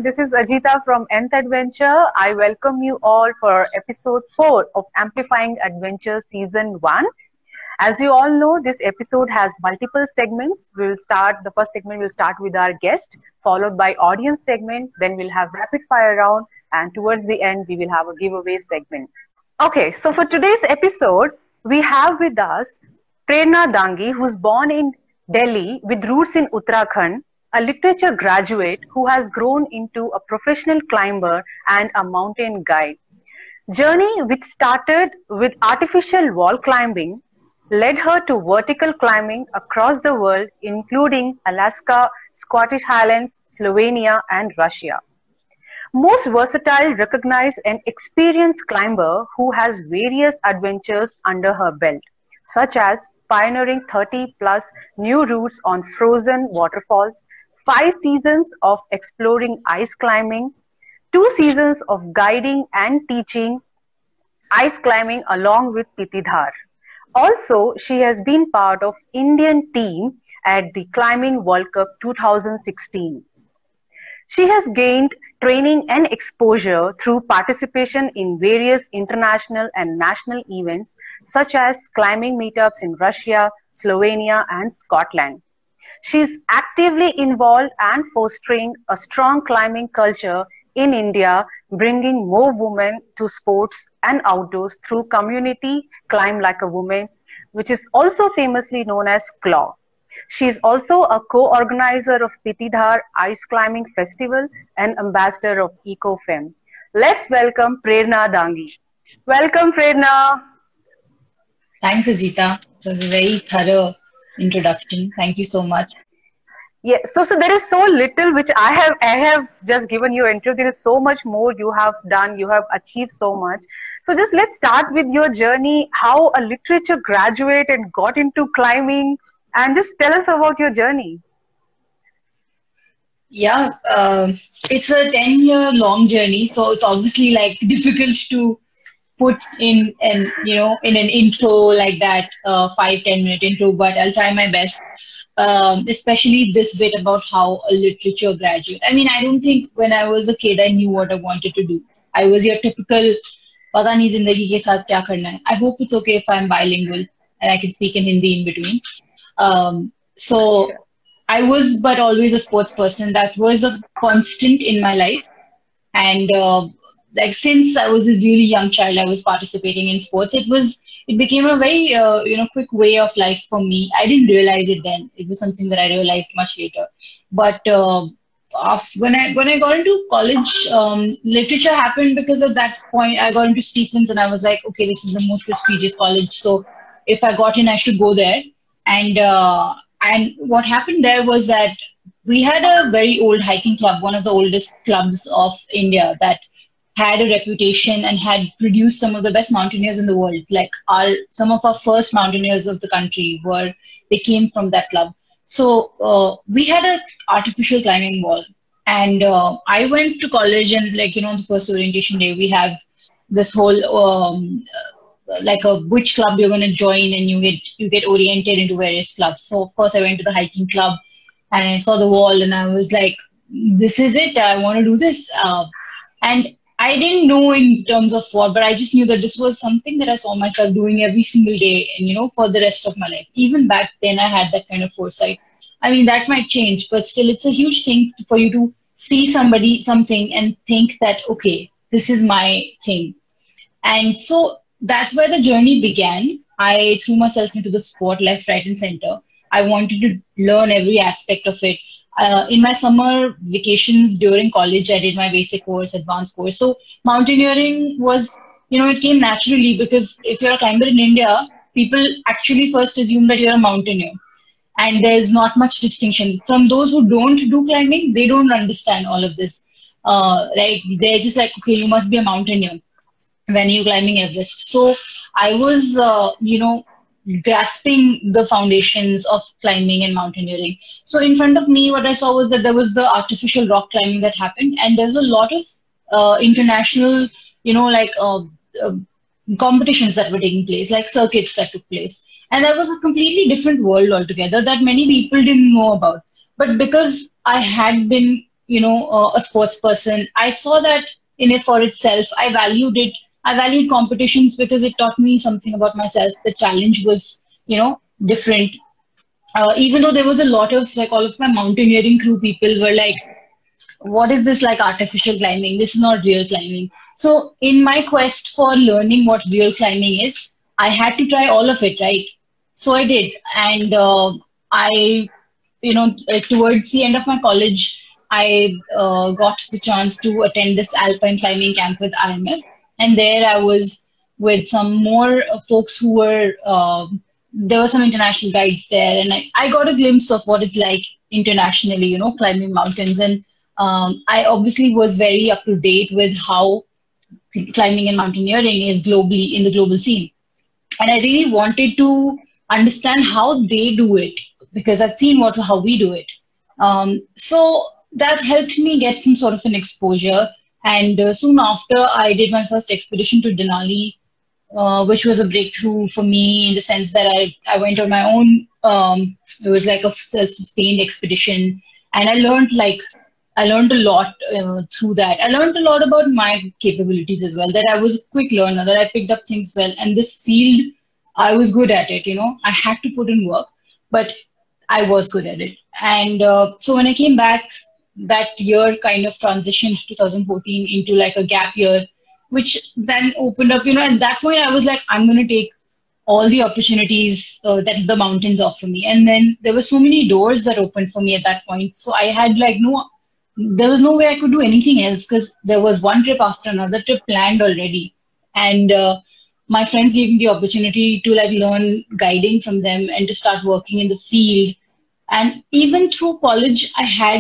This is Ajita from Nth Adventure. I welcome you all for episode 4 of Amplifying Adventure Season 1. As you all know, this episode has multiple segments. The first segment will start with our guest, followed by audience segment, then we'll have rapid fire round, and towards the end, we will have a giveaway segment. Okay, so for today's episode, we have with us Prerna Dangi, who's born in Delhi with roots in Uttarakhand, a literature graduate who has grown into a professional climber and a mountain guide. Journey which started with artificial wall climbing led her to vertical climbing across the world, including Alaska, Scottish Highlands, Slovenia, and Russia. Most versatile, recognized, and experienced climber who has various adventures under her belt, such as pioneering 30 plus new routes on frozen waterfalls, 5 seasons of exploring ice climbing, 2 seasons of guiding and teaching ice climbing along with Pitidhar. Also, she has been part of Indian team at the Climbing World Cup 2016. She has gained training and exposure through participation in various international and national events such as climbing meetups in Russia, Slovenia, and Scotland. She is actively involved and fostering a strong climbing culture in India, bringing more women to sports and outdoors through community Climb Like a Woman, which is also famously known as CLAW. She is also a co-organizer of Pitidhar Ice Climbing Festival and ambassador of EcoFem. Let's welcome Prerna Dangi. Welcome, Prerna. Thanks, Ajita. It was a very thorough introduction. Thank you so much. Yeah, so there is so little which I have just given you intro. There is so much more you have done. You have achieved so much. So just let's start with your journey. How a literature graduate and got into climbing, and just tell us about your journey. Yeah, it's a 10-year long journey, so it's obviously like difficult to put in an intro like that, 5-10 minute intro, but I'll try my best. Especially this bit about how a literature graduate. I mean, I don't think when I was a kid I knew what I wanted to do. I was your typical "Pata nahi zindagi ke saath kya karna hai." I hope it's okay if I'm bilingual and I can speak in Hindi in between. So I was, but always a sports person. That was a constant in my life. And like since I was a really young child, I was participating in sports. It became a very quick way of life for me. I didn't realize it then. It was something that I realized much later. But when I got into college, literature happened because at that point I got into Stephens and I was like, okay, this is the most prestigious college, so if I got in, I should go there. And what happened there was that we had a very old hiking club, one of the oldest clubs of India, that had a reputation and had produced some of the best mountaineers in the world. Like some of our first mountaineers of the country they came from that club. So we had an artificial climbing wall, and I went to college, and the first orientation day we have this whole like which club you're going to join, and you get oriented into various clubs. So of course I went to the hiking club and I saw the wall and I was like, this is it, I want to do this. And I didn't know in terms of what, but I just knew that this was something that I saw myself doing every single day and for the rest of my life. Even back then I had that kind of foresight. I mean, that might change, but still it's a huge thing for you to see something and think that, okay, this is my thing. And so that's where the journey began. I threw myself into the sport left, right, and center. I wanted to learn every aspect of it. In my summer vacations during college, I did my basic course, advanced course. So mountaineering was, it came naturally, because if you're a climber in India, people actually first assume that you're a mountaineer. And there's not much distinction. From those who don't do climbing, they don't understand all of this. Right? They're just like, okay, you must be a mountaineer when you're climbing Everest. So I was, grasping the foundations of climbing and mountaineering. So in front of me, what I saw was that there was the artificial rock climbing that happened, and there's a lot of international, competitions that were taking place, like circuits that took place. And that was a completely different world altogether that many people didn't know about. But because I had been a sports person. I saw that in it for itself. I valued it. I valued competitions because it taught me something about myself. The challenge was, different. Even though there was a lot of, like, all of my mountaineering crew people were like, what is this, like, artificial climbing? This is not real climbing. So in my quest for learning what real climbing is, I had to try all of it, right? So I did. And I, towards the end of my college, I got the chance to attend this alpine climbing camp with IMF. And there I was with some more folks who were, there were some international guides there. And I got a glimpse of what it's like internationally, climbing mountains. And I obviously was very up to date with how climbing and mountaineering is globally in the global scene. And I really wanted to understand how they do it because I've seen how we do it. So that helped me get some sort of an exposure. And soon after, I did my first expedition to Denali, which was a breakthrough for me in the sense that I went on my own. It was like a sustained expedition, and I learned a lot through that. I learned a lot about my capabilities as well, that I was a quick learner, that I picked up things well. And this field, I was good at it, I had to put in work, but I was good at it. And so when I came back, that year kind of transitioned 2014 into like a gap year, which then opened up, at that point I was like, I'm going to take all the opportunities that the mountains offer me. And then there were so many doors that opened for me at that point. So I had there was no way I could do anything else because there was one trip after another trip planned already. And my friends gave me the opportunity to like learn guiding from them and to start working in the field. And even through college, I had,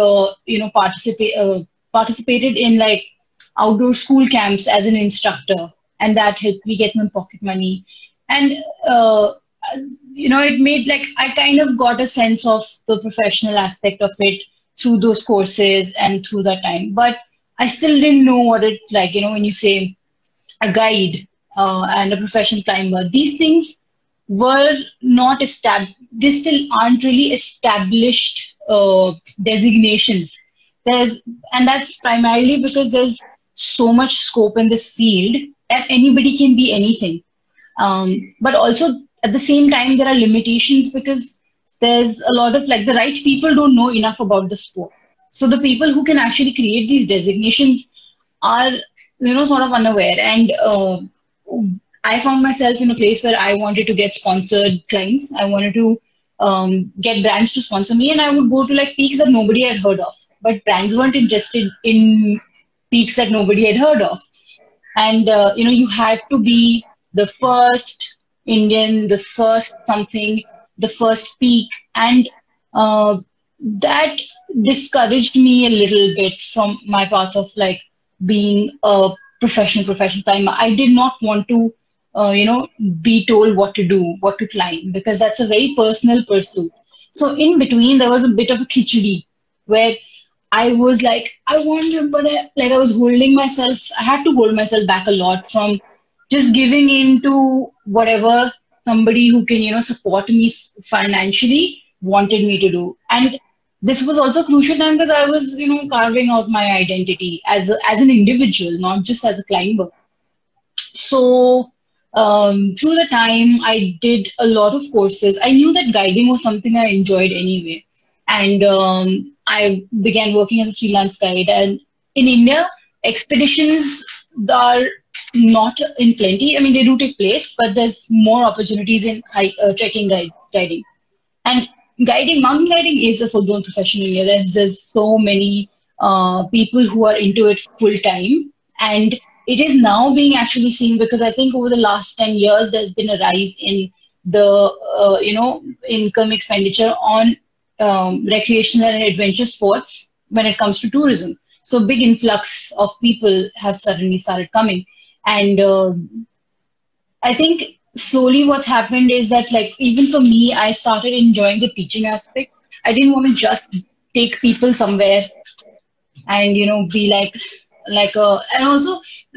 participated in like outdoor school camps as an instructor, and that helped me get some pocket money. And, it made like, I kind of got a sense of the professional aspect of it through those courses and through that time. But I still didn't know what it like, when you say a guide and a professional climber, these things were not established. They still aren't really established designations. And that's primarily because there's so much scope in this field and anybody can be anything. But also at the same time, there are limitations because there's a lot of like the right people don't know enough about the sport. So the people who can actually create these designations are, sort of unaware. And I found myself in a place where I wanted to get sponsored climbs. I wanted to get brands to sponsor me, and I would go to like peaks that nobody had heard of. But brands weren't interested in peaks that nobody had heard of. And, you had to be the first Indian, the first something, the first peak. And that discouraged me a little bit from my path of like being a professional climber. I did not want to, be told what to do, what to climb, because that's a very personal pursuit. So in between, there was a bit of a khichdi where I was like, I want to, but I was holding myself. I had to hold myself back a lot from just giving in to whatever somebody who can, support me financially wanted me to do. And this was also a crucial time because I was, carving out my identity as an individual, not just as a climber. So through the time, I did a lot of courses. I knew that guiding was something I enjoyed anyway. And I began working as a freelance guide. And in India, expeditions are not in plenty. I mean, they do take place, but there's more opportunities in trekking guiding. And mountain guiding is a full-blown profession in India. There's so many people who are into it full time. And it is now being actually seen because I think over the last 10 years, there's been a rise in the, income expenditure on recreational and adventure sports when it comes to tourism. So big influx of people have suddenly started coming. And I think slowly what's happened is that like, even for me, I started enjoying the teaching aspect. I didn't want to just take people somewhere and, be and also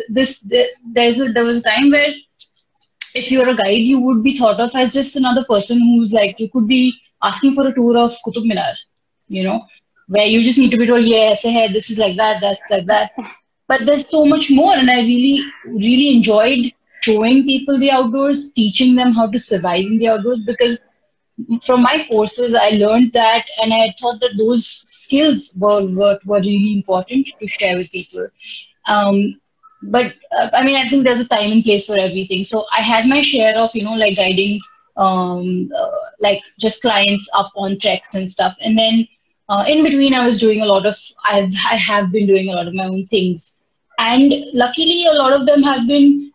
there was a time where if you're a guide, you would be thought of as just another person who's like, you could be asking for a tour of Qutub Minar, where you just need to be told, yeah, say hey, this is like that, that's like that. But there's so much more, and I really enjoyed showing people the outdoors, teaching them how to survive in the outdoors, because from my courses, I learned that, and I thought that those skills were really important to share with people. Um, but I mean, I think there's a time and place for everything. So I had my share of, like guiding, like just clients up on treks and stuff. And then in between, I was doing a lot of, I have been doing a lot of my own things. And luckily, a lot of them have been,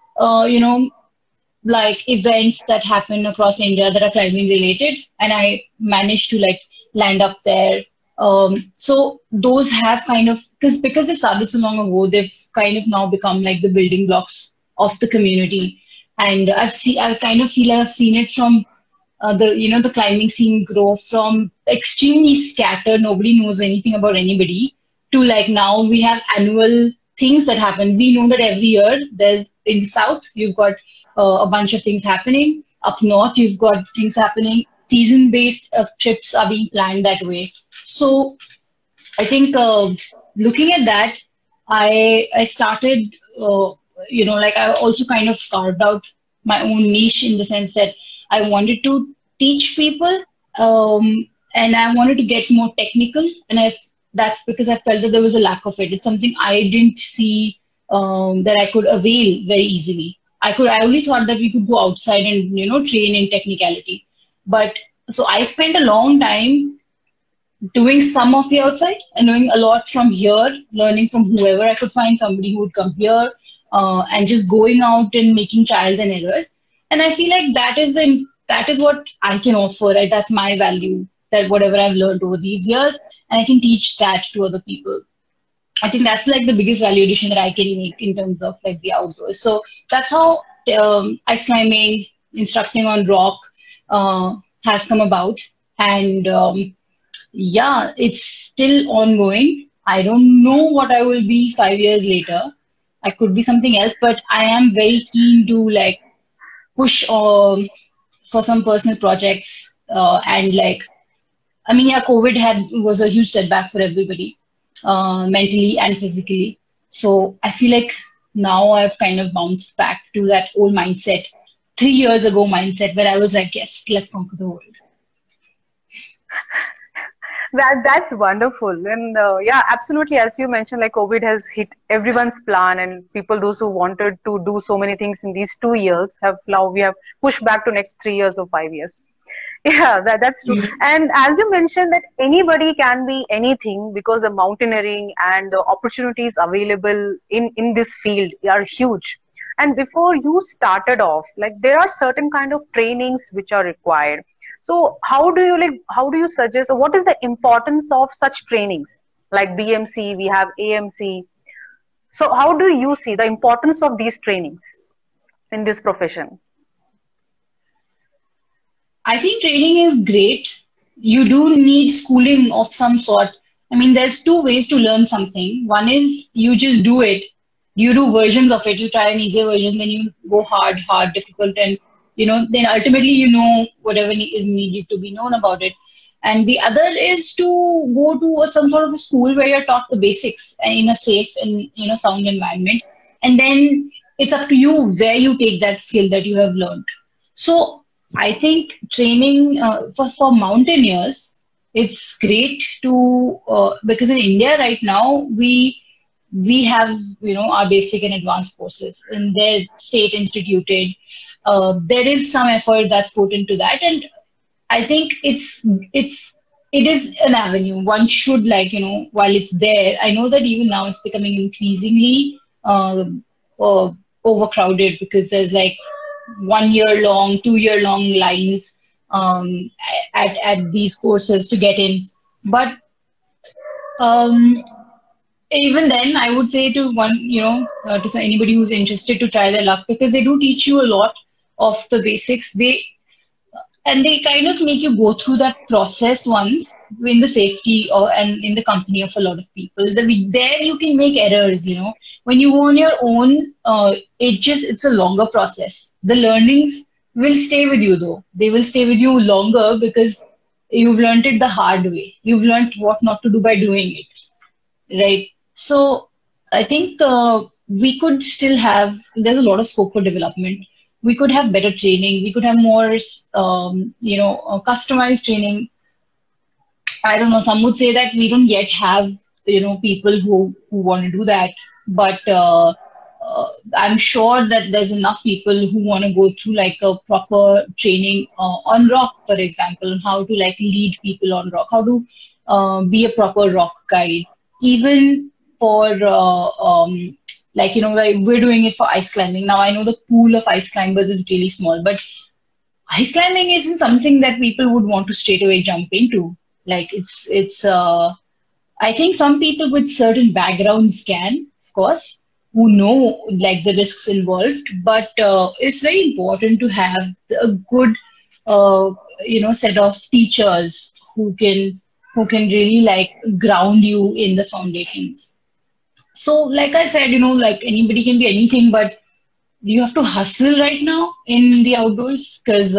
like events that happen across India that are climbing related, and I managed to like land up there. So those have kind of, because they started so long ago, they've kind of now become like the building blocks of the community. And I kind of feel I've seen it from the climbing scene grow from extremely scattered, nobody knows anything about anybody, to like now we have annual things that happen. We know that every year there's in the south, you've got a bunch of things happening. Up north, you've got things happening. Season-based trips are being planned that way. So I think looking at that, I started, like I also kind of carved out my own niche in the sense that I wanted to teach people, and I wanted to get more technical, and that's because I felt that there was a lack of it. It's something I didn't see that I could avail very easily. I only thought that we could go outside and, train in technicality. But so I spent a long time doing some of the outside and doing a lot from here, learning from whoever I could find, somebody who would come here, and just going out and making trials and errors. And I feel like that is what I can offer, right? That's my value, that whatever I've learned over these years, and I can teach that to other people. I think that's like the biggest value addition that I can make in terms of like the outdoors. So that's how ice climbing, instructing on rock has come about. And yeah, it's still ongoing. I don't know what I will be 5 years later. I could be something else, but I am very keen to like push for some personal projects, and like, I mean, yeah, COVID was a huge setback for everybody, mentally and physically. So I feel like now I've kind of bounced back to that old mindset, 3 years ago mindset, where I was like, yes, let's conquer the world. That's wonderful. And yeah, absolutely. As you mentioned, like COVID has hit everyone's plan, and people, those who wanted to do so many things in these 2 years, we have pushed back to next 3 years or 5 years. Yeah, that's true. Mm. And as you mentioned that anybody can be anything, because the mountaineering and the opportunities available in this field are huge. And before you started off, like there are certain kind of trainings which are required. So how do you suggest, or what is the importance of such trainings? Like BMC, we have AMC. So how do you see the importance of these trainings in this profession? I think training is great. You do need schooling of some sort. I mean, there's two ways to learn something. One is you just do it. You do versions of it. You try an easier version, then you go hard, difficult, and then ultimately whatever is needed to be known about it. And the other is to go to some sort of a school where you're taught the basics in a safe and sound environment. And then it's up to you where you take that skill that you have learned. So I think training for mountaineers, it's great to because in India right now we have our basic and advanced courses, and they're state instituted. There is some effort that's put into that, and I think it is an avenue. One should while it's there. I know that even now it's becoming increasingly overcrowded, because there's like 1 year long, 2 year long lines at these courses to get in. But even then, I would say to anybody who's interested to try their luck, because they do teach you a lot of the basics. They kind of make you go through that process once in the safety and in the company of a lot of people. There you can make errors. When you go on your own, it's a longer process. The learnings will stay with you though. They will stay with you longer, because you've learned it the hard way. You've learned what not to do by doing it, right? So I think we could still have, there's a lot of scope for development. We could have better training. We could have more, customized training. I don't know, some would say that we don't yet have, people who want to do that. But I'm sure that there's enough people who want to go through like a proper training on rock, for example, on how to like lead people on rock, how to be a proper rock guide. Even for like we're doing it for ice climbing. Now I know the pool of ice climbers is really small, but ice climbing isn't something that people would want to straight away jump into. Like it's I think some people with certain backgrounds can, of course, who know like the risks involved, but it's very important to have a good, set of teachers who can really like ground you in the foundations. So, like I said, like anybody can be anything, but you have to hustle right now in the outdoors because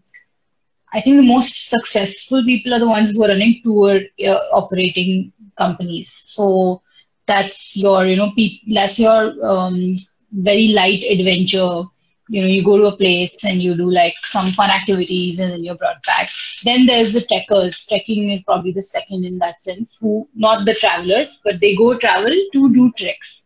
I think the most successful people are the ones who are running tour operating companies. So that's your, that's your very light adventure. You go to a place and you do like some fun activities and then you're brought back. Then there's the trekkers. Trekking is probably the second in that sense, who not the travelers, but they go travel to do treks.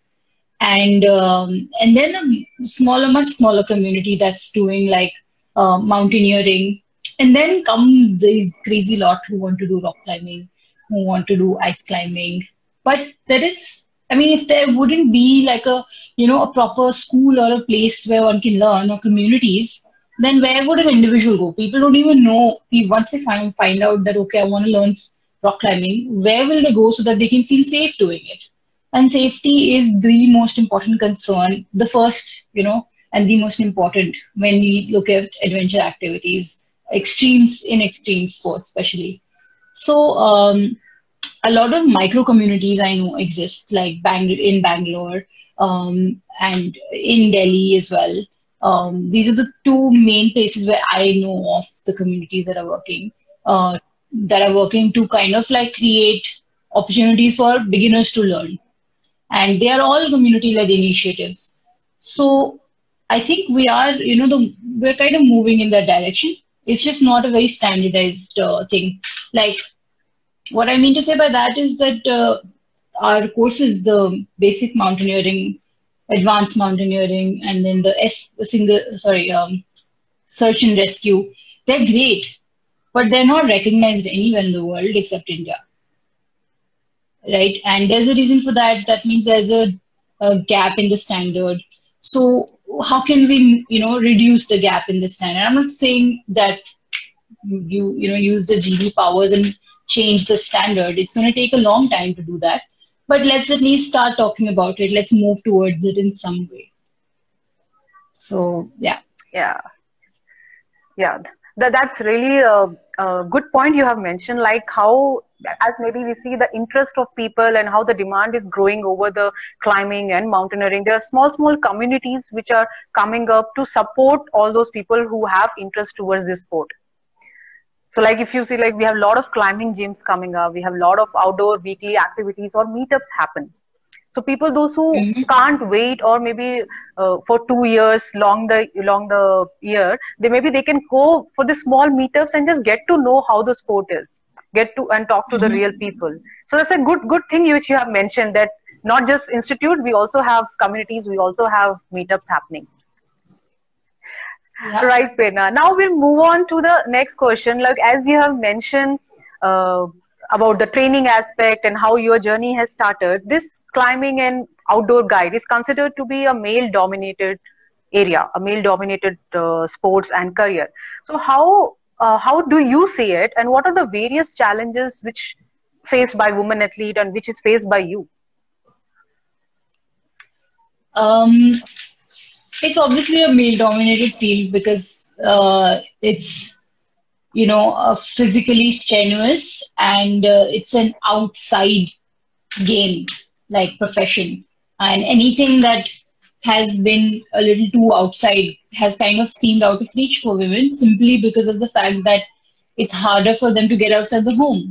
And then a smaller, much smaller community that's doing like mountaineering, and then come these crazy lot who want to do rock climbing, who want to do ice climbing. But there is, I mean, if there wouldn't be like a proper school or a place where one can learn or communities, then where would an individual go? People don't even know. Once they find out that, okay, I want to learn rock climbing, where will they go so that they can feel safe doing it? And safety is the most important concern, the first, and the most important when we look at adventure activities, extreme sports, especially. So, a lot of micro communities I know exist, like in Bangalore, and in Delhi as well. These are the two main places where I know of the communities that are working to kind of like create opportunities for beginners to learn. And they are all community-led initiatives. So I think we are, we're kind of moving in that direction. It's just not a very standardized thing. Like, what I mean to say by that is that our courses, the basic mountaineering, advanced mountaineering, and then the search and rescue, they're great, but they're not recognized anywhere in the world except India, right? And there's a reason for that. That means there's a gap in the standard. So how can we, reduce the gap in the standard? I'm not saying that use the GB powers and change the standard. It's going to take a long time to do that. But let's at least start talking about it. Let's move towards it in some way. So, yeah. Yeah. Yeah. That's really a good point you have mentioned, like how, as maybe we see the interest of people and how the demand is growing over the climbing and mountaineering. There are small communities which are coming up to support all those people who have interest towards this sport. So like if you see, like we have a lot of climbing gyms coming up, we have a lot of outdoor weekly activities or meetups happen. So people, those who can't wait, or maybe for 2 years, long the year, they can go for the small meetups and just get to know how the sport is, get to and talk to the real people. So that's a good thing which you have mentioned, that not just institute, we also have communities, we also have meetups happening. Yeah. Right, Prerna. Now we'll move on to the next question. Like as you have mentioned about the training aspect and how your journey has started, this climbing and outdoor guide is considered to be a male-dominated area, a male-dominated sports and career. So how do you see it, and what are the various challenges which faced by women athlete and which is faced by you? It's obviously a male-dominated field because it's, physically strenuous, and it's an outside game, like profession. And anything that has been a little too outside has kind of seemed out of reach for women, simply because of the fact that it's harder for them to get outside the home,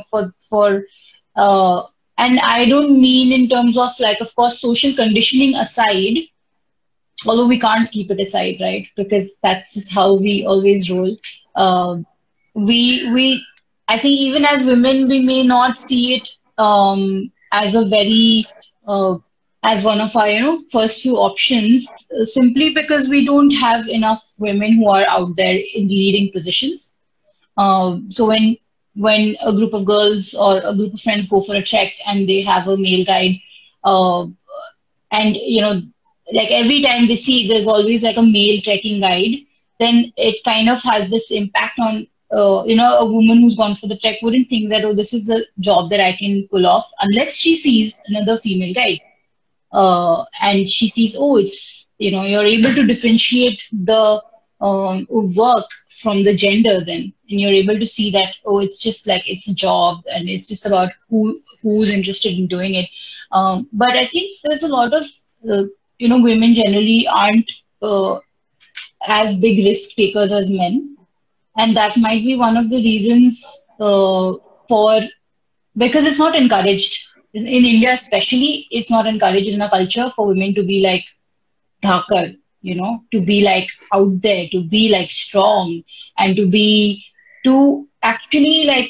uh, and I don't mean in terms of like, of course, social conditioning aside, although we can't keep it aside, right? Because that's just how we always roll. Um, we I think even as women, we may not see it as a very uh, as one of our first few options, simply because we don't have enough women who are out there in leading positions. So when a group of girls or a group of friends go for a trek and they have a male guide, uh, and like every time they see there's always like a male trekking guide, then it kind of has this impact on a woman who's gone for the trek wouldn't think that, oh, this is a job that I can pull off unless she sees another female guide, and she sees, oh, it's, you're able to differentiate the work from the gender then, and you're able to see that, oh, it's just like, it's a job and it's just about who's interested in doing it. But I think there's a lot of, women generally aren't as big risk takers as men. And that might be one of the reasons for, because it's not encouraged. In India, especially, it's not encouraged in a culture for women to be like dhakar, to be like out there, to be like strong, and to actually like,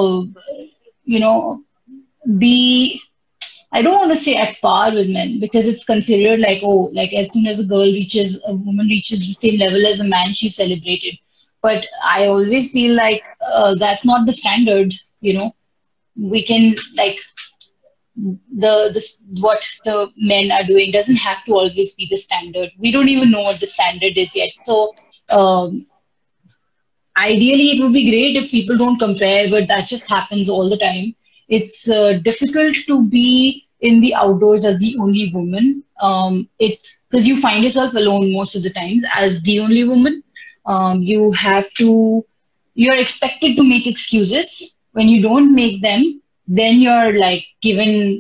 be, I don't want to say at par with men, because it's considered like, oh, like as soon as a woman reaches the same level as a man, she's celebrated. But I always feel like that's not the standard, we can like, what the men are doing doesn't have to always be the standard. We don't even know what the standard is yet. So ideally, it would be great if people don't compare, but that just happens all the time. It's difficult to be in the outdoors as the only woman. It's because you find yourself alone most of the times as the only woman. You're expected to make excuses. When you don't make them, then you're like given,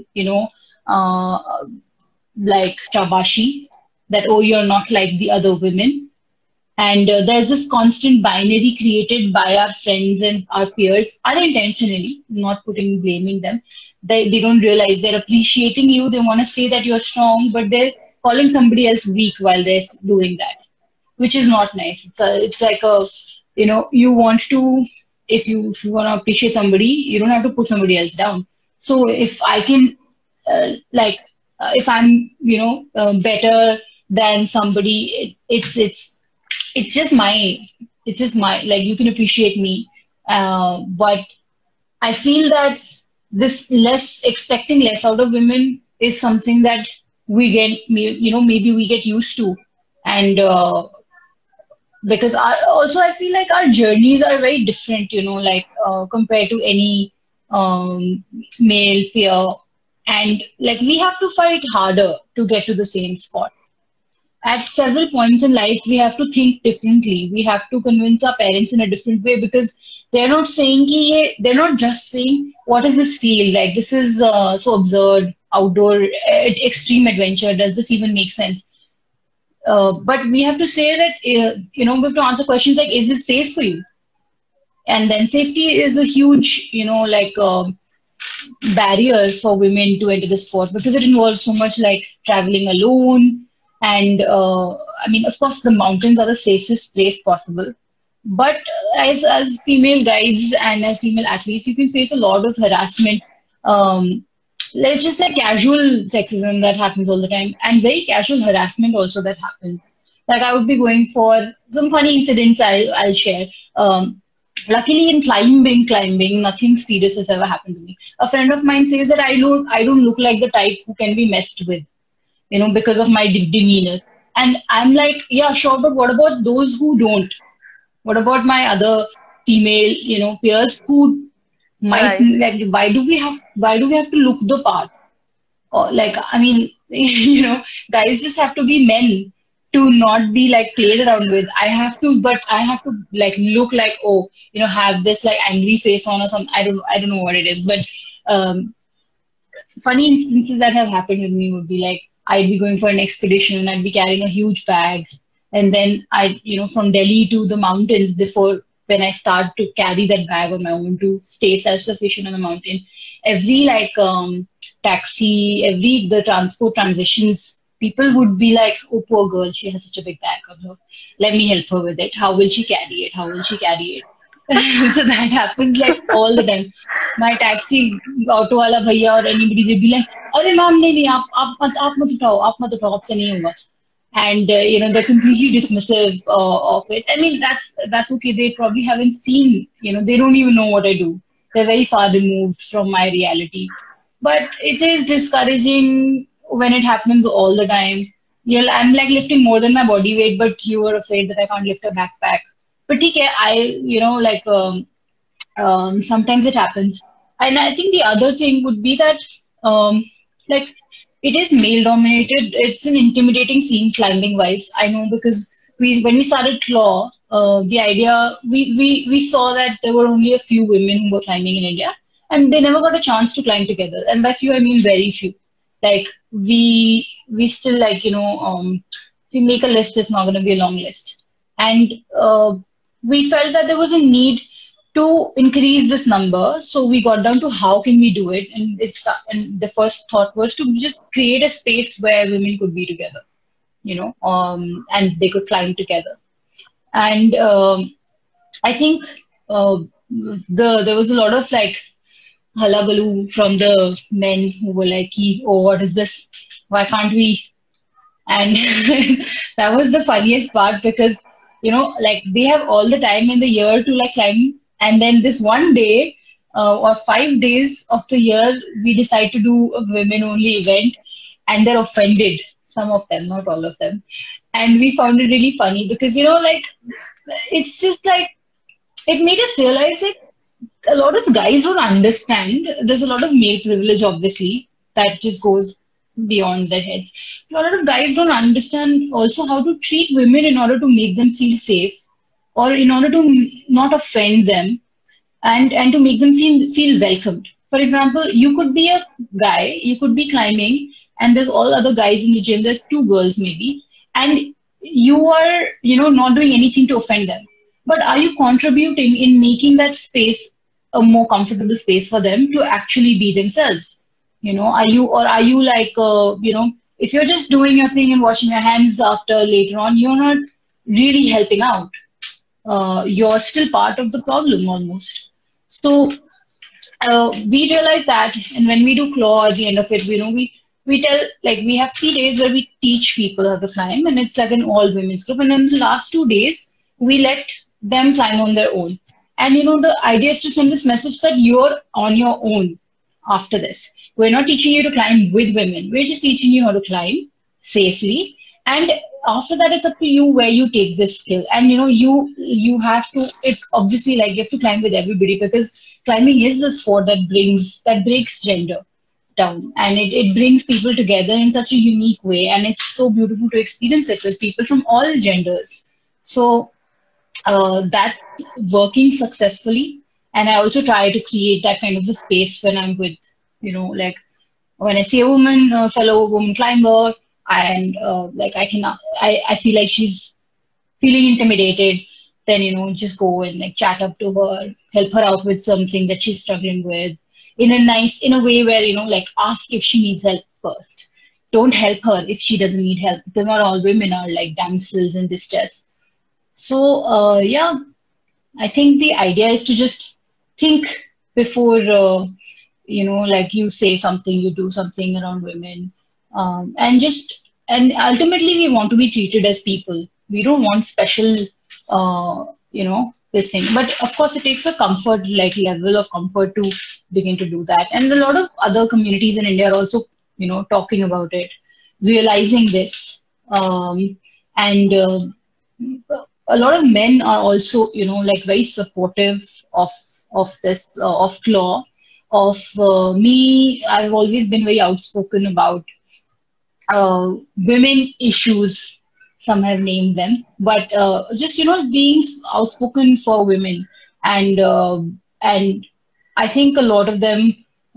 like shabashi, that, oh, you're not like the other women. And there's this constant binary created by our friends and our peers unintentionally, not blaming them. They don't realize they're appreciating you. They want to say that you're strong, but they're calling somebody else weak while they're doing that, which is not nice. It's like you want to, if you want to appreciate somebody, you don't have to put somebody else down. So if I can, if I'm, better than somebody, it's just my, like, you can appreciate me. But I feel that this expecting less out of women is something that we get, maybe we get used to. And, because I feel like our journeys are very different, like compared to any male peer, and like we have to fight harder to get to the same spot. At several points in life, we have to think differently. We have to convince our parents in a different way, because they're not saying they're not just saying, what does this feel like? This is so absurd, outdoor, extreme adventure. Does this even make sense? But we have to say that, we have to answer questions like, is it safe for you? And then safety is a huge, barrier for women to enter the sport, because it involves so much like traveling alone. And I mean, of course, the mountains are the safest place possible. But as female guides and as female athletes, you can face a lot of harassment. Let's just say casual sexism that happens all the time, and very casual harassment also that happens. Like, I would be going for some funny incidents I'll share. Luckily, in climbing, nothing serious has ever happened to me. A friend of mine says that I don't look like the type who can be messed with, because of my demeanor. And I'm like, yeah, sure, but what about those who don't? What about my other female, peers who might, like, why do we have to look the part? Or like, I mean, guys just have to be men to not be like played around with. I have to like look like, oh, have this like angry face on or something. I don't know what it is, but funny instances that have happened with me would be like, I'd be going for an expedition and I'd be carrying a huge bag. And then from Delhi to the mountains, before when I start to carry that bag on my own to stay self-sufficient on the mountain, every like taxi, every the transport transitions, people would be like, "Oh, poor girl, she has such a big bag on her. Let me help her with it. How will she carry it? How will she carry it?" So that happens like all the time. My taxi auto wala bhaiya or anybody, they'd be like, "अरे ma'am नहीं नहीं आप मत उठाओ आपसे नहीं होगा." And they're completely dismissive of it. I mean, that's okay. They probably haven't seen, they don't even know what I do. They're very far removed from my reality. But it is discouraging when it happens all the time. Yeah, I'm like lifting more than my body weight, but you are afraid that I can't lift a backpack. But okay, sometimes it happens. And I think the other thing would be that, like, it is male dominated. It's an intimidating scene climbing wise. I know because when we started Claw, the idea we saw that there were only a few women who were climbing in India, and they never got a chance to climb together. And by few, I mean very few. Like we still like if you make a list, it's not going to be a long list, and we felt that there was a need to increase this number. So we got down to how can we do it, and the first thought was to just create a space where women could be together, and they could climb together. And I think there was a lot of like hullabaloo from the men who were like, "Oh, what is this? Why can't we?" And that was the funniest part because like they have all the time in the year to like climb, and then this one day or 5 days of the year we decide to do a women only event, and they're offended, some of them, not all of them. And we found it really funny because like it's just like it made us realize that a lot of guys don't understand. There's a lot of male privilege, obviously, that just goes beyond their heads. A lot of guys don't understand also how to treat women in order to make them feel safe, or in order to not offend them, and to make them feel welcomed. For example, you could be a guy, you could be climbing, and there's all other guys in the gym. There's two girls maybe, and you are not doing anything to offend them. But are you contributing in making that space a more comfortable space for them to actually be themselves? Are you like if you're just doing your thing and washing your hands after later on, you're not really helping out. You're still part of the problem almost. So we realize that, and when we do Claw at the end of it, we tell, like, we have 3 days where we teach people how to climb, and it's like an all women's group. And then the last 2 days we let them climb on their own. And the idea is to send this message that you're on your own after this. We're not teaching you to climb with women. We're just teaching you how to climb safely. And after that, it's up to you where you take this skill. And you have to. It's obviously like you have to climb with everybody, because climbing is the sport that breaks gender down, and it brings people together in such a unique way. And it's so beautiful to experience it with people from all genders. So that's working successfully. And I also try to create that kind of a space when I'm with, like when I see a woman, a fellow woman climber, and like I feel like she's feeling intimidated, then just go and like chat up to her, help her out with something that she's struggling with, in a way where like ask if she needs help first. Don't help her if she doesn't need help, because not all women are like damsels in distress. So yeah, I think the idea is to just think before like you say something, you do something around women, and ultimately we want to be treated as people. We don't want special this thing. But of course it takes a comfort, like level of comfort, to begin to do that. And a lot of other communities in India are also talking about it, realizing this, and a lot of men are also like very supportive of this of Claw. Of me, I've always been very outspoken about women issues. Some have named them, but just being outspoken for women, and I think a lot of them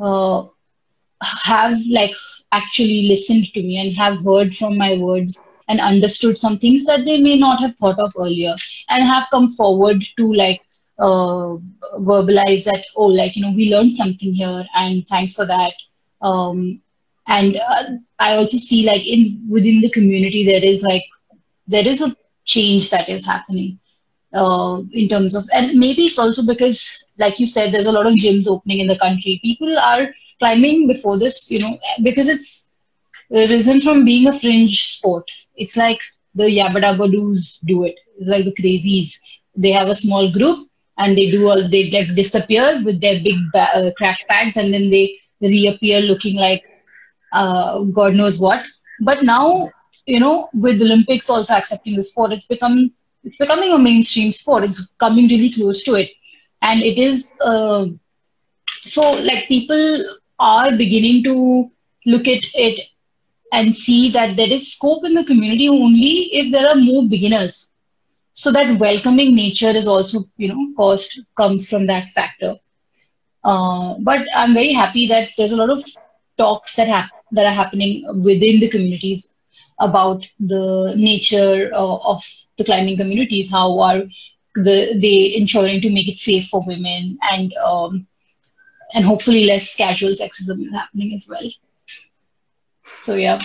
have like actually listened to me and have heard from my words and understood some things that they may not have thought of earlier, and have come forward to like uh, verbalize that, oh, like, we learned something here and thanks for that. Um, and I also see like within the community, there is a change that is happening in terms of, and maybe it's also because, like you said, there's a lot of gyms opening in the country. People are climbing before this, because it's risen from being a fringe sport. It's like the Yabba Dabba Doos do it. It's like the crazies. They have a small group and they like disappear with their big crash pads, and then they reappear looking like God knows what. But now, with Olympics also accepting the sport, it's becoming a mainstream sport. It's coming really close to it, and it is so like people are beginning to look at it and see that there is scope in the community only if there are more beginners. So that welcoming nature is also, comes from that factor. But I'm very happy that there's a lot of talks that are happening within the communities about the nature of the climbing communities. How are they ensuring to make it safe for women, and hopefully less casual sexism is happening as well. So yeah.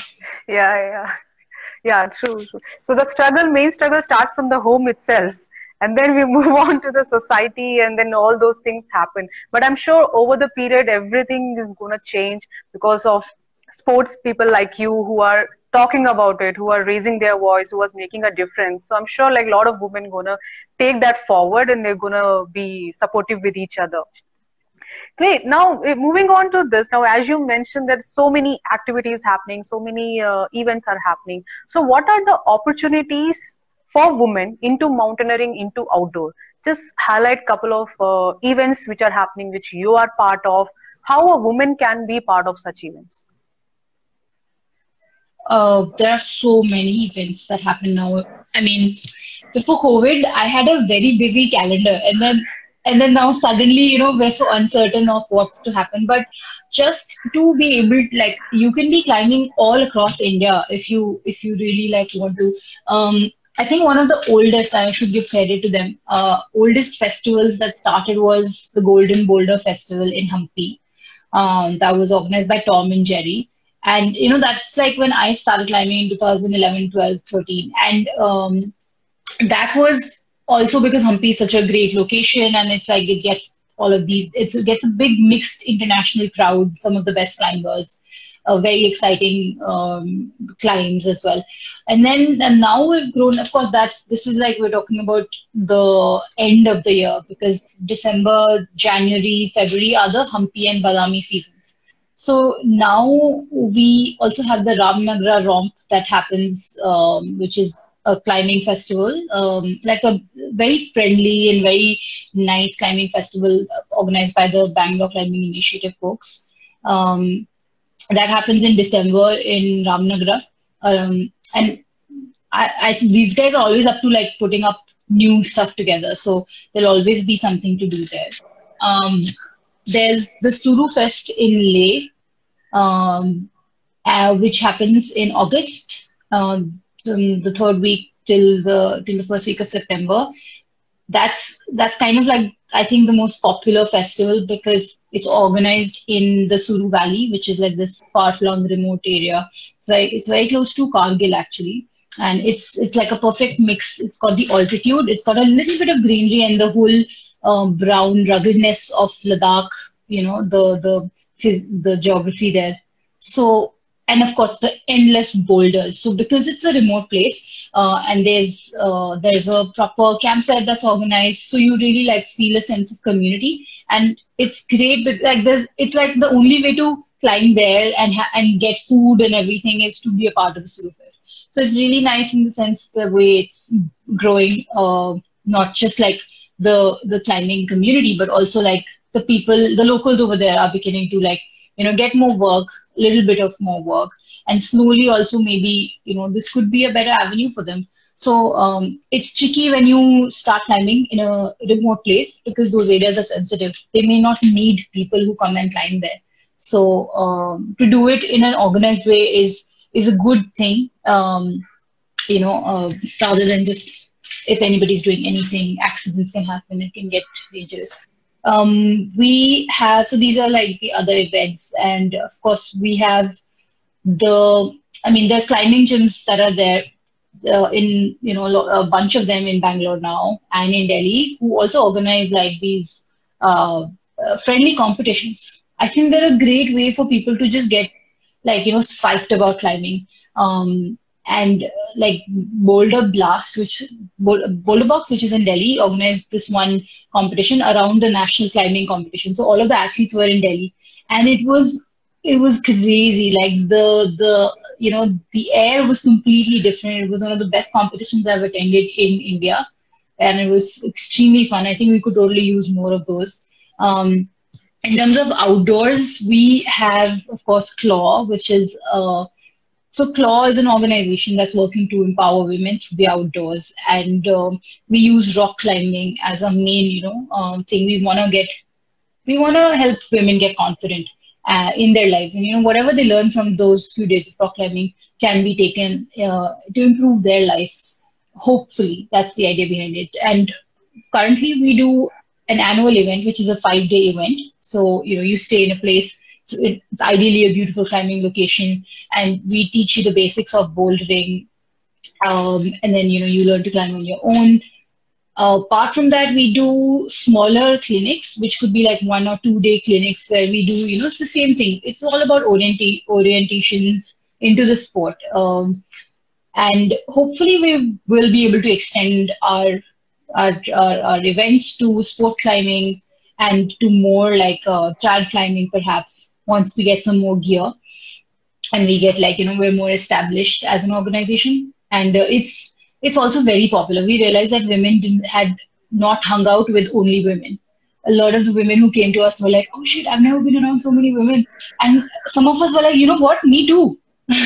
Yeah, true. So the main struggle starts from the home itself, and then we move on to the society, and then all those things happen. But I'm sure over the period, everything is going to change because of sports people like you who are talking about it, who are raising their voice, who are making a difference. So I'm sure like a lot of women going to take that forward, and they're going to be supportive with each other. Great. Now, moving on to this, now, as you mentioned, there's so many activities happening, so many events are happening. So what are the opportunities for women into mountaineering, into outdoor? Just highlight couple of events which are happening, which you are part of, how a woman can be part of such events. There are so many events that happen now. I mean, before COVID, I had a very busy calendar, and then now suddenly, we're so uncertain of what's to happen. But just to be able to, like, you can be climbing all across India if you really like want to. I think one of the oldest, I should give credit to them, oldest festivals that started was the Golden Boulder Festival in Hampi. That was organized by Tom and Jerry. And, that's like when I started climbing in 2011, 12, 13. And that was also because Hampi is such a great location, and it's like it gets it gets a big mixed international crowd, some of the best climbers, very exciting climbs as well. And now we've grown, of course, this is like we're talking about the end of the year, because December, January, February are the Hampi and Badami seasons. So now we also have the Ramnagra Romp that happens, which is a climbing festival, like a very friendly and very nice climbing festival organized by the Bangalore Climbing Initiative folks. That happens in December in Ramnagra. And these guys are always up to like putting up new stuff together. So there'll always be something to do there. There's the Sturu Fest in Leh, which happens in August, the third week till the first week of September. That's kind of like, I think, the most popular festival because it's organized in the Suru Valley, which is like this far-flung remote area. It's very close to Kargil actually, and it's like a perfect mix. It's got the altitude, it's got a little bit of greenery, and the whole brown ruggedness of Ladakh. The geography there. So, and of course the endless boulders. So because it's a remote place, and there's a proper campsite that's organized, so you really like feel a sense of community, and it's great. But like it's like the only way to climb there and get food and everything is to be a part of the Suru Fest. So it's really nice in the sense the way it's growing, not just like the climbing community, but also like the people, the locals over there are beginning to like, get more work, a little bit of more work, and slowly also maybe, this could be a better avenue for them. So it's tricky when you start climbing in a remote place because those areas are sensitive. They may not need people who come and climb there. So to do it in an organized way is a good thing, rather than just if anybody's doing anything, accidents can happen, it can get dangerous. We have, so these are like the other events. And of course, we have there's climbing gyms that are there in, a bunch of them in Bangalore now and in Delhi, who also organize like these friendly competitions. I think they're a great way for people to just get like, psyched about climbing. And like Boulder Box, which is in Delhi, organized this one competition around the national climbing competition. So all of the athletes were in Delhi, and it was crazy. Like the air was completely different. It was one of the best competitions I've attended in India, and it was extremely fun. I think we could totally use more of those. In terms of outdoors, we have, of course, Claw, which is so Claw is an organization that's working to empower women through the outdoors, and we use rock climbing as a main, thing. We want to help women get confident in their lives, and whatever they learn from those few days of rock climbing can be taken to improve their lives. Hopefully, that's the idea behind it. And currently, we do an annual event, which is a 5-day event. So you stay in a place. So it's ideally a beautiful climbing location, and we teach you the basics of bouldering, and then you learn to climb on your own. Apart from that, we do smaller clinics, which could be like 1 or 2 day clinics where we do, it's the same thing. It's all about orientations into the sport. And hopefully we will be able to extend our events to sport climbing and to more like trad climbing, perhaps, once we get some more gear and we get like, we're more established as an organization. And it's also very popular. We realized that women had not hung out with only women. A lot of the women who came to us were like, oh shit, I've never been around so many women. And some of us were like, you know what, me too.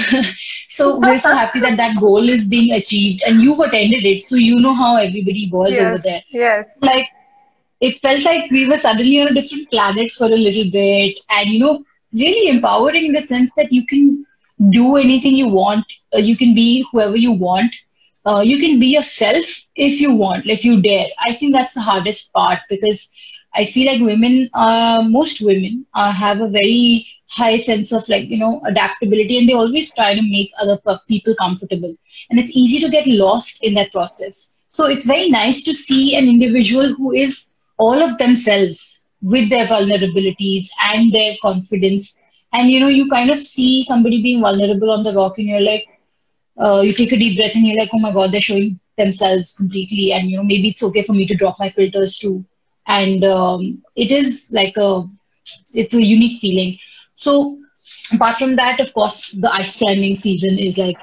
So we're so happy that that goal is being achieved, and you've attended it, so you know how everybody was over there. Yes. Like, it felt like we were suddenly on a different planet for a little bit, and really empowering in the sense that you can do anything you want, you can be whoever you want, you can be yourself if you want, if you dare. I think that's the hardest part, because I feel like most women have a very high sense of like, adaptability, and they always try to make other people comfortable. And it's easy to get lost in that process. So it's very nice to see an individual who is all of themselves with their vulnerabilities and their confidence. And, you kind of see somebody being vulnerable on the rock, and you're like, you take a deep breath and you're like, oh my God, they're showing themselves completely. And, maybe it's okay for me to drop my filters too. And it is like it's a unique feeling. So apart from that, of course, the ice climbing season is like,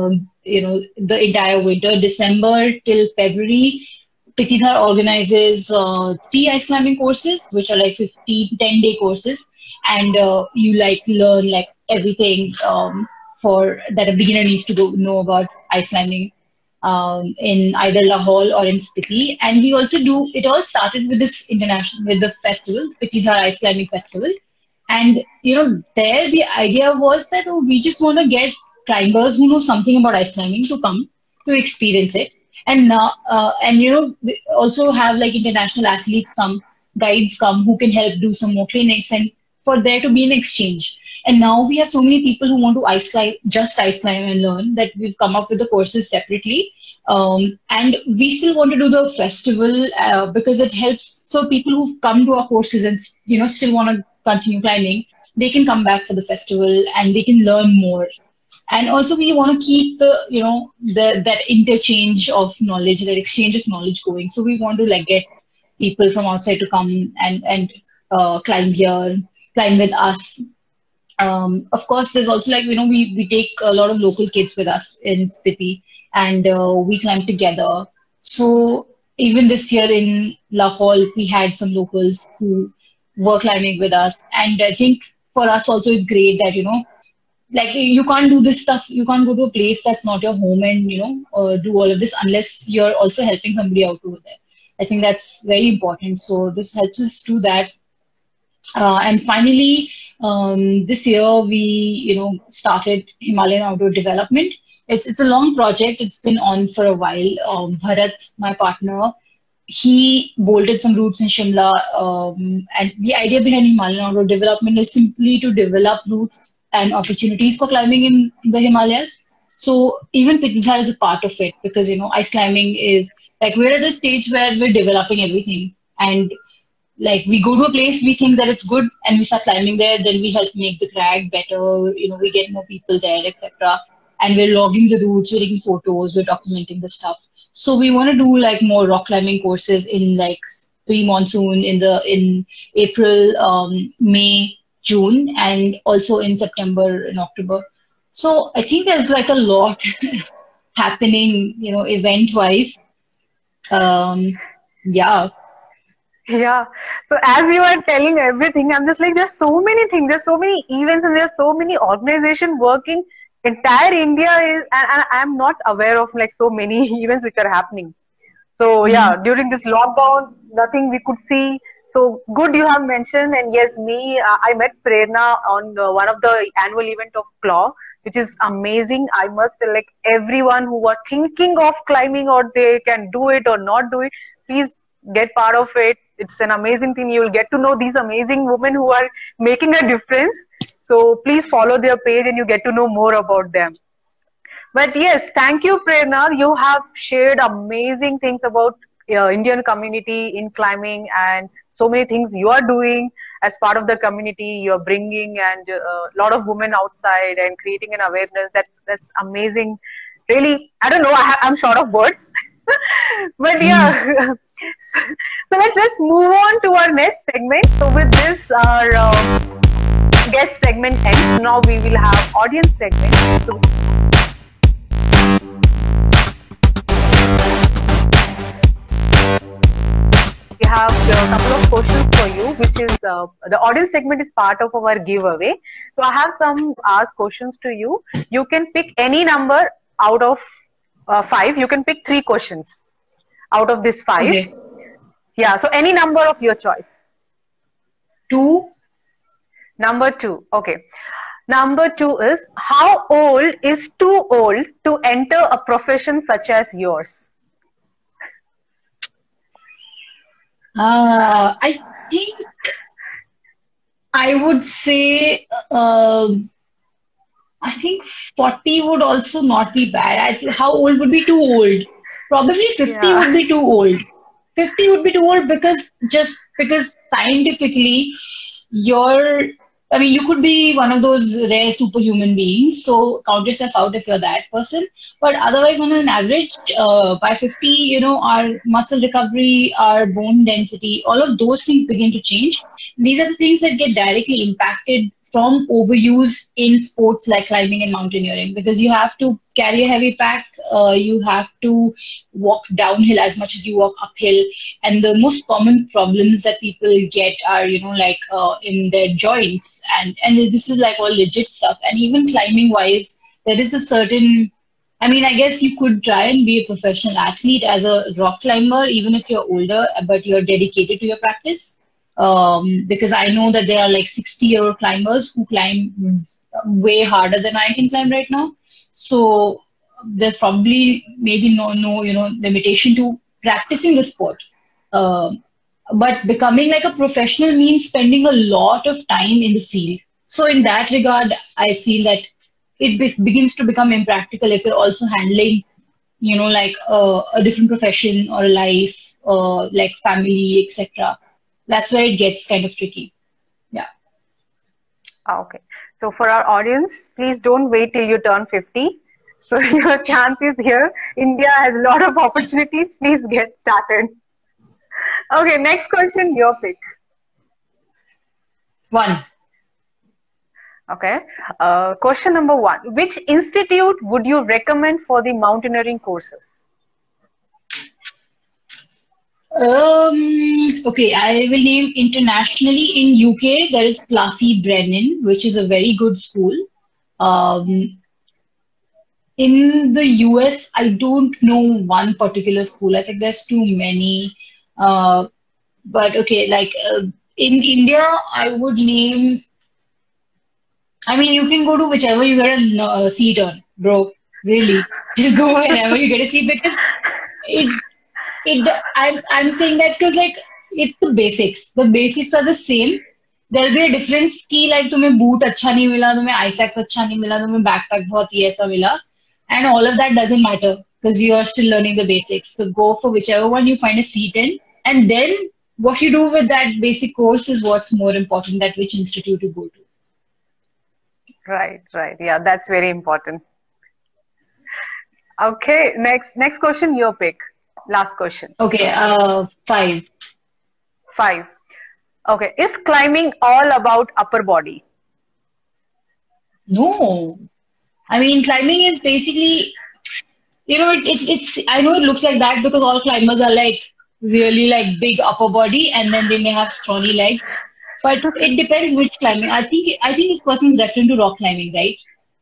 the entire winter, December till February. Pitidhar organizes 3 ice climbing courses, which are like 10-day courses. And you like learn like everything for that a beginner needs to know about ice climbing in either Lahore or in Spiti. And we also do, it all started with the festival, Pitidhar Ice Climbing Festival. And, there the idea was that we just want to get climbers who know something about ice climbing to come to experience it. And now, we also have like international athletes come, guides come who can help do some more clinics, and for there to be an exchange. And now we have so many people who want to ice climb and learn, that we've come up with the courses separately. And we still want to do the festival because it helps. So people who've come to our courses and, still want to continue climbing, they can come back for the festival and they can learn more. And also we want to keep that interchange of knowledge, that exchange of knowledge going. So we want to like get people from outside to come and climb here, climb with us. Of course, there's also like, we take a lot of local kids with us in Spiti, and we climb together. So even this year in Lahore, we had some locals who were climbing with us. And I think for us also it's great that, like you can't do this stuff. You can't go to a place that's not your home and, do all of this unless you're also helping somebody out over there. I think that's very important. So this helps us do that. And finally, this year we, started Himalayan Outdoor Development, it's a long project. It's been on for a while. Bharat, my partner, he bolted some routes in Shimla, and the idea behind Himalayan road development is simply to develop routes and opportunities for climbing in the Himalayas. So even Pitnithar is a part of it because ice climbing is like we're at a stage where we're developing everything, and like we go to a place, we think that it's good, and we start climbing there. Then we help make the crag better. We get more people there, etc. And we're logging the routes, we're taking photos, we're documenting the stuff. So we want to do like more rock climbing courses in like pre-monsoon in April, May, June, and also in September and October. So I think there's like a lot happening, event-wise. Yeah. Yeah. So as you are telling everything, I'm just like, there's so many things, there's so many events, and there's so many organizations working. Entire India is, and I'm not aware of like so many events which are happening. So yeah, Mm. during this lockdown, nothing we could see. So good you have mentioned, and yes, I met Prerna on one of the annual event of Claw, which is amazing. I must say, like everyone who are thinking of climbing or they can do it or not do it, please get part of it. It's an amazing thing. You will get to know these amazing women who are making a difference. So please follow their page and you get to know more about them. But yes, thank you, Prerna. You have shared amazing things about Indian community in climbing and so many things you are doing as part of the community. You are bringing and a lot of women outside and creating an awareness. That's amazing. Really, I don't know. I'm short of words, but yeah. So let's move on to our next segment. So with this, our guest segment ends. Now we will have audience segment. So we have a couple of questions for you, which is the audience segment is part of our giveaway. So I have some asked questions to you. You can pick any number out of five. You can pick three questions out of this five. Okay. Yeah, so any number of your choice. 2. Number two. Okay. Number two is, how old is too old to enter a profession such as yours? I think I would say, I think 40 would also not be bad. How old would be too old? Probably 50 Yeah. would be too old. 50 would be too old because scientifically, you're, I mean, you could be one of those rare superhuman beings, so count yourself out if you're that person. But otherwise, on an average, by 50, our muscle recovery, our bone density, all of those things begin to change. These are the things that get directly impacted from overuse in sports like climbing and mountaineering because you have to carry a heavy pack, you have to walk downhill as much as you walk uphill, and the most common problems that people get are like in their joints, and this is like all legit stuff. And even climbing wise, there is a certain, I mean, I guess you could try and be a professional athlete as a rock climber, even if you're older, but you're dedicated to your practice. Because I know that there are like 60-year-old climbers who climb way harder than I can climb right now. So there's probably maybe no limitation to practicing the sport. Um, but becoming like a professional means spending a lot of time in the field. So in that regard, I feel that it begins to become impractical if you're also handling, like a different profession or a life, like family, etc. That's where it gets kind of tricky. Yeah. Okay. So for our audience, please don't wait till you turn 50. So your chance is here. India has a lot of opportunities. Please get started. Okay, next question, your pick. 1. Okay. Question number one. Which institute would you recommend for the mountaineering courses? Okay, I will name internationally in UK. There is Plassey Brennan, which is a very good school. Um, in the US, I don't know one particular school. I think there's too many. Uh, but okay, like in India, I would name. I mean, you can go to whichever you get a seat on, bro. Really. Just go whenever you get a seat because it I'm saying that because like it's the basics. The basics are the same. There'll be a difference कि like तुम्हें boot अच्छा नहीं मिला, तुम्हें ISAX अच्छा नहीं मिला, तुम्हें backpack बहुत ही ऐसा मिला, and all of that doesn't matter because you are still learning the basics. So go for whichever one you find a seat in, and then what you do with that basic course is what's more important. That which institute you go to. Right, right. Yeah, that's very important. Okay, next question, your pick. Last question. Okay, 5. 5. Okay, is climbing all about upper body? No. I mean, climbing is basically, it's, I know it looks like that because all climbers are like really like big upper body and then they may have scrawny legs. But it depends which climbing. I think this person is referring to rock climbing, right?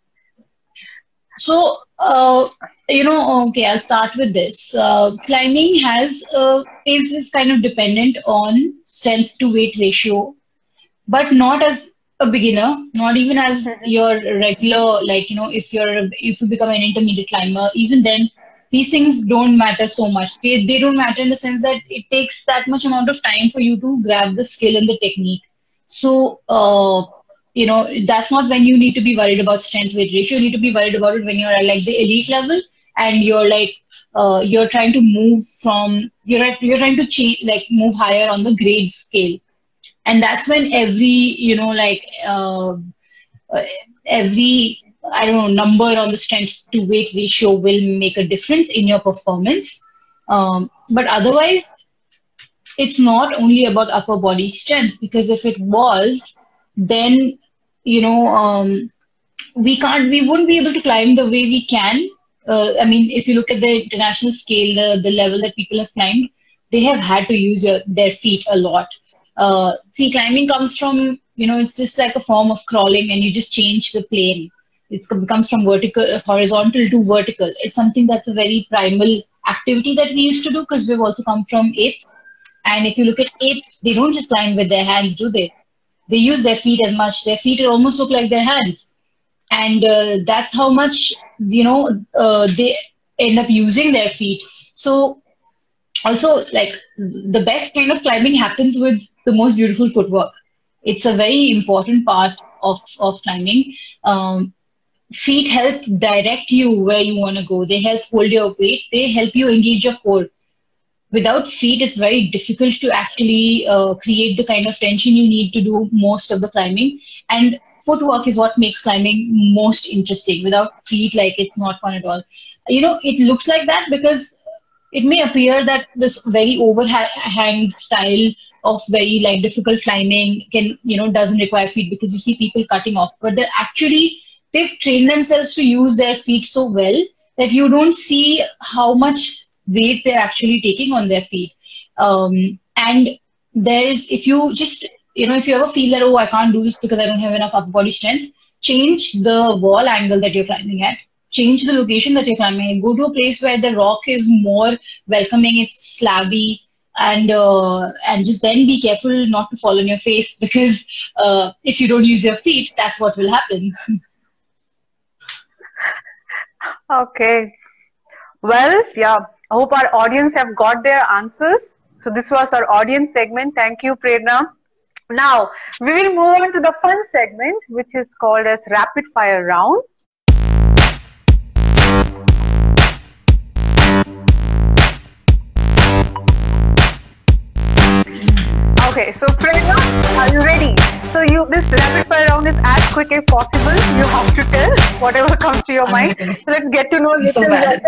So, okay, I'll start with this. Climbing is kind of dependent on strength to weight ratio, but not as a beginner, not even as your regular, like, if you become an intermediate climber, even then, these things don't matter so much. They don't matter in the sense that it takes that much amount of time for you to grab the skill and the technique. So, that's not when you need to be worried about strength weight ratio. You need to be worried about it when you're at like the elite level and you're like, you're trying to move you're trying to change, like move higher on the grade scale. And that's when every, I don't know, number on the strength to weight ratio will make a difference in your performance. But otherwise, it's not only about upper body strength, because if it was, then, we wouldn't be able to climb the way we can. I mean, if you look at the international scale, the level that people have climbed, they have had to use their feet a lot. See, climbing comes from, it's just like a form of crawling and you just change the plane. It comes from horizontal to vertical. It's something that's a very primal activity that we used to do because we've also come from apes. And if you look at apes, they don't just climb with their hands, do they? They use their feet as much. Their feet almost look like their hands. And that's how much, they end up using their feet. So also, like, the best kind of climbing happens with the most beautiful footwork. It's a very important part of climbing. Feet help direct you where you want to go. They help hold your weight. They help you engage your core. Without feet, it's very difficult to actually create the kind of tension you need to do most of the climbing. And footwork is what makes climbing most interesting. Without feet, like, it's not fun at all. It looks like that because it may appear that this very overhang style of very like difficult climbing doesn't require feet because you see people cutting off, but they've trained themselves to use their feet so well that you don't see how much weight they're actually taking on their feet. And if you ever feel that, oh, I can't do this because I don't have enough upper body strength, change the wall angle that you're climbing at. Change the location that you're climbing at. Go to a place where the rock is more welcoming, it's slabby, and just then be careful not to fall on your face because if you don't use your feet, that's what will happen. Okay. Well, yeah, I hope our audience have got their answers. So this was our audience segment. Thank you, Prerna. Now, we will move on to the fun segment, which is called as Rapid Fire Round. Okay, so Prerna, are you ready? So this rapid fire round is as quick as possible. You have to tell whatever comes to your mind. So let's get to know you.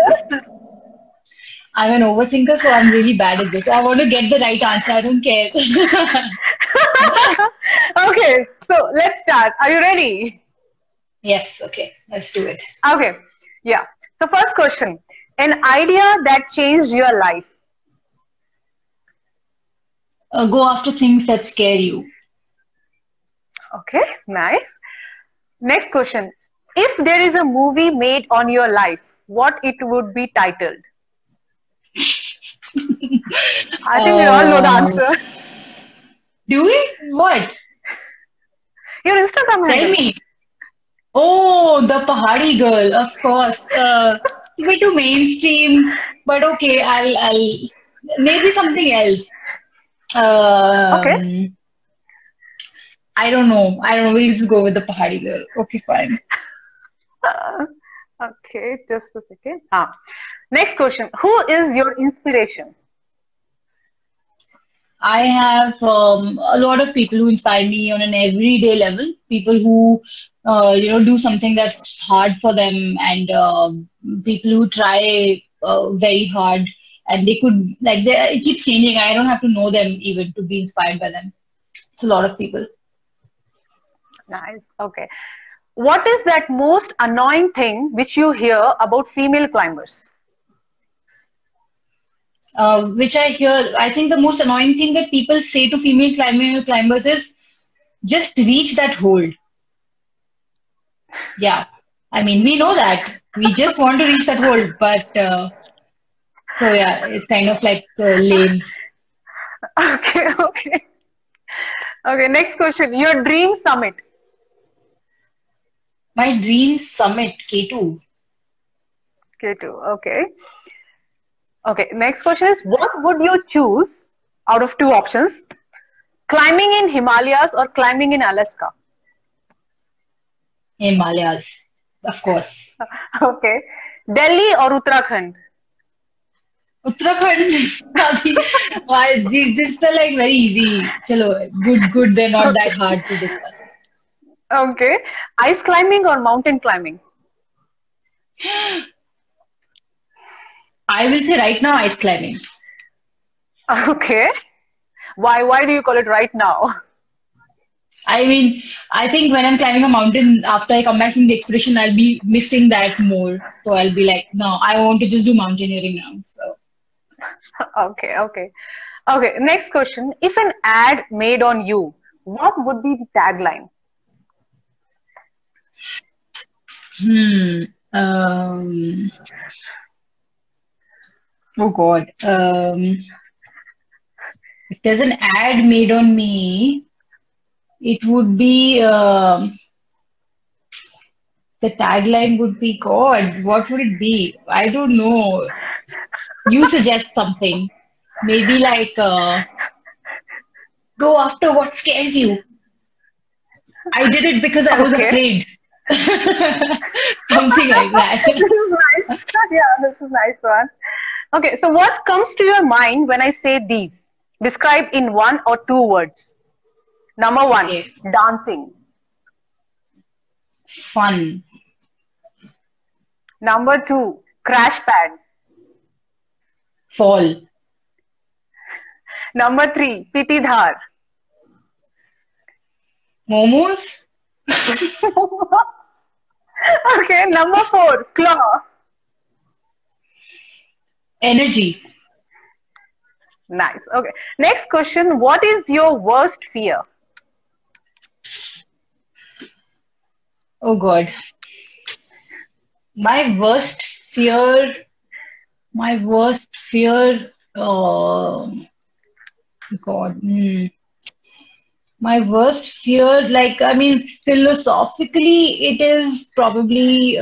I'm an overthinker, so I'm really bad at this. I want to get the right answer. I don't care. Okay, so let's start. Are you ready? Yes, okay. Let's do it. Okay, yeah. So first question. An idea that changed your life? Go after things that scare you. Okay, nice. Next question. If there is a movie made on your life, what it would be titled? I think we all know the answer. Do we? What? Your Instagram handle. Tell me. Oh, the Pahadi girl, of course. It's a bit too mainstream, but okay, I'll maybe something else. Okay. Um, I don't know. I don't know. We'll just go with the Pahadi girl. Okay, fine. Uh, okay, just a second. Next question. Who is your inspiration? I have a lot of people who inspire me on an everyday level. People who, do something that's hard for them, and people who try very hard, and they could it keeps changing. I don't have to know them even to be inspired by them. It's a lot of people. Nice. Okay. What is that most annoying thing which you hear about female climbers? Which I hear, I think the most annoying thing that people say to climbers is just reach that hold. Yeah, I mean, we know that. We just want to reach that hold, but so yeah, it's kind of like lame. Okay, okay. Okay, next question. Your dream summit. My dream summit, K2. K2. Okay. Okay, next question is what would you choose out of two options? Climbing in Himalayas or climbing in Alaska? Himalayas, of course. Okay. Delhi or Uttarakhand? Uttarakhand, why these are like very easy. Chalo, good. They're not that Okay. hard to discuss. Okay. Ice climbing or mountain climbing? I will say right now ice climbing. Okay. Why do you call it right now? I mean, I think when I'm climbing a mountain after I come back from the expedition, I'll be missing that more. So I'll be like, no, I want to just do mountaineering now. So, Okay, okay. Okay, next question. If an ad made on you, what would be the tagline? hmm, um, oh God, if there's an ad made on me, it would be the tagline would be God. What would it be? I don't know. You suggest something. Maybe like go after what scares you. I did it because I was Okay. afraid. Something like that. This is nice. Yeah, this is nice one. Okay, so what comes to your mind when I say these? Describe in one or two words. Number one, Okay. dancing. Fun. Number two, crash pad. Fall. Number three, piti dhar. Momos. Okay, number four, claw. Energy. Nice. Okay. Next question, what is your worst fear? Oh God. My worst fear. My worst fear. God. My worst fear, like, I mean, philosophically, it is probably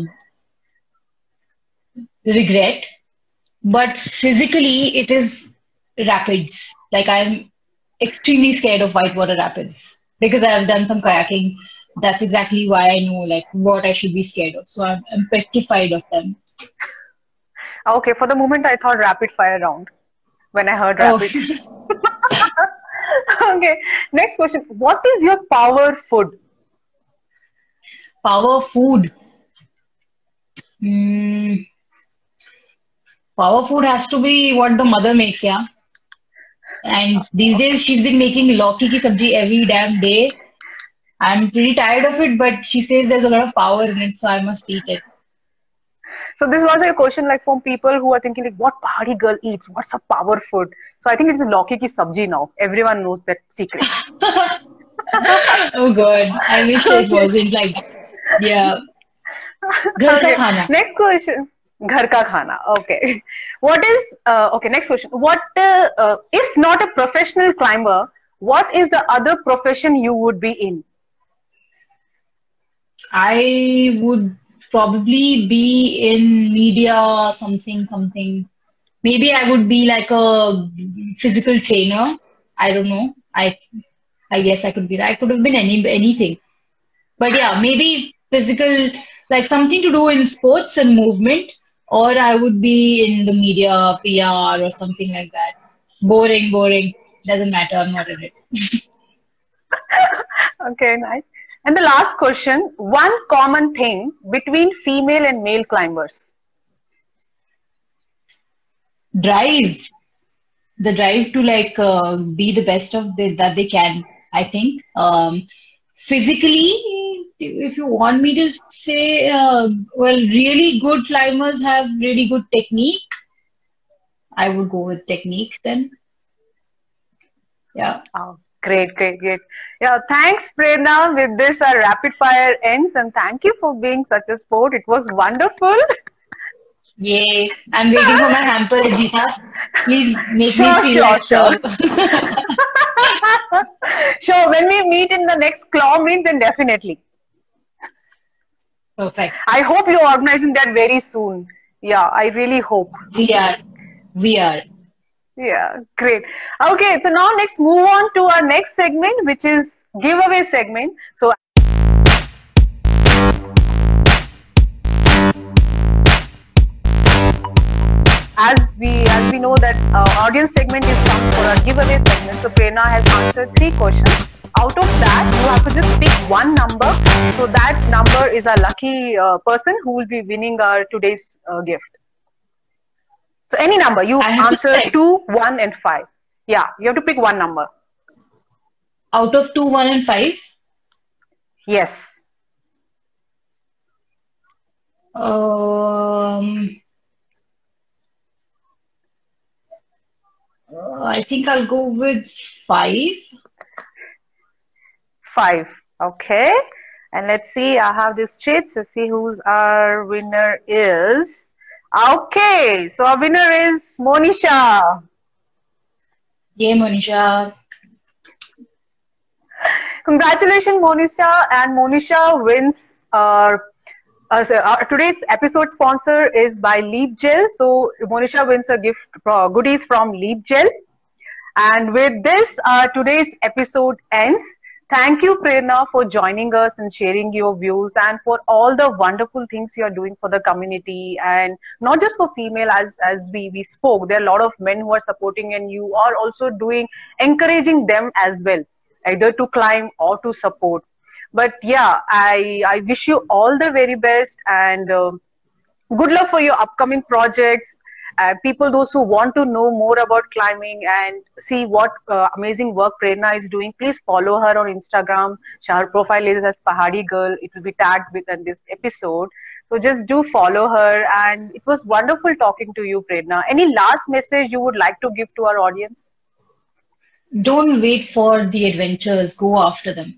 regret, but physically, it is rapids. Like, I'm extremely scared of whitewater rapids because I have done some kayaking. That's exactly why I know, like, what I should be scared of. So I'm petrified of them. Okay, for the moment I thought rapid fire round when I heard Oh, rapid. Okay, next question. What is your power food? power food. Mm, power food has to be what the mother makes, yeah. And these days she's been making lauki ki sabji every damn day. I'm pretty tired of it, but she says there's a lot of power in it, so I must eat it. So this was a question like from people who are thinking like, what Pahadi girl eats? What's a power food? So I think it's lauki ki sabji now. Everyone knows that secret. Oh God, I wish it Okay. wasn't like that. Yeah. Ghar ka Okay. khana. Next question. Ghar ka khana. Okay. What is okay? Next question. What if not a professional climber? What is the other profession you would be in? I would probably be in media, something. Maybe I would be like a physical trainer. I don't know. I guess I could be that. I could have been anything. But yeah, maybe physical, like something to do in sports and movement, or I would be in the media, PR, or something like that. Boring, boring. Doesn't matter. I'm not in it. Okay, nice. And the last question, one common thing between female and male climbers. Drive. The drive to like be the best of that they can, I think. Physically, if you want me to say, well, really good climbers have really good technique. I would go with technique then. Yeah. Oh, great, great, great. Yeah, thanks, Prerna. With this, our rapid fire ends, and thank you for being such a sport. It was wonderful. Yay. I'm waiting for my hamper, Ajita. Please make me Sure, feel sure, like sure. Sure, when we meet in the next claw meet, then definitely. Perfect. I hope you're organizing that very soon. Yeah, I really hope. We are. We are. Yeah, great. Okay, so now let's move on to our next segment, which is giveaway segment. So as we know that audience segment is come for our giveaway segment. So Prerna has answered 3 questions. Out of that, you have to just pick one number. So that number is a lucky person who will be winning our today's gift. So any number, you I have to answer check. 2, 1 and 5. Yeah, you have to pick one number. Out of 2, 1, and 5, Yes. I think I'll go with 5. 5. Okay. And let's see, I have this sheet. Let's see who's our winner is. Okay. So our winner is Monisha. Yay, Monisha. Congratulations, Monisha. And Monisha wins today's episode sponsor is by Leap Gel. So Monisha wins a gift goodies from Leap Gel. And with this, today's episode ends. Thank you, Prerna, for joining us and sharing your views and for all the wonderful things you are doing for the community and not just for female as we spoke. There are a lot of men who are supporting and you are also doing, encouraging them as well, either to climb or to support. But yeah, I wish you all the very best and good luck for your upcoming projects. People, those who want to know more about climbing and see what amazing work Prerna is doing, please follow her on Instagram. Her profile is as Pahadi Girl. It will be tagged within this episode. So just do follow her. And it was wonderful talking to you, Prerna. Any last message you would like to give to our audience? Don't wait for the adventures, go after them.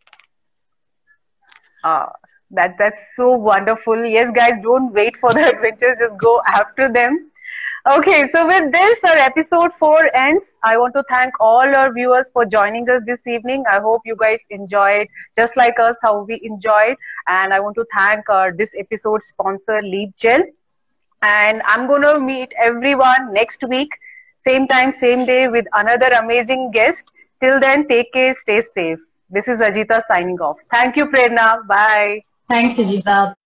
That's so wonderful. Yes, guys, don't wait for the adventures, just go after them. Okay, so with this, our episode 4 ends. I want to thank all our viewers for joining us this evening. I hope you guys enjoyed just like us how we enjoyed. And I want to thank this episode sponsor, Leap Gel. And I'm going to meet everyone next week, same time, same day with another amazing guest. Till then, take care, stay safe. This is Ajita signing off. Thank you, Prerna. Bye. Thanks, Ajita.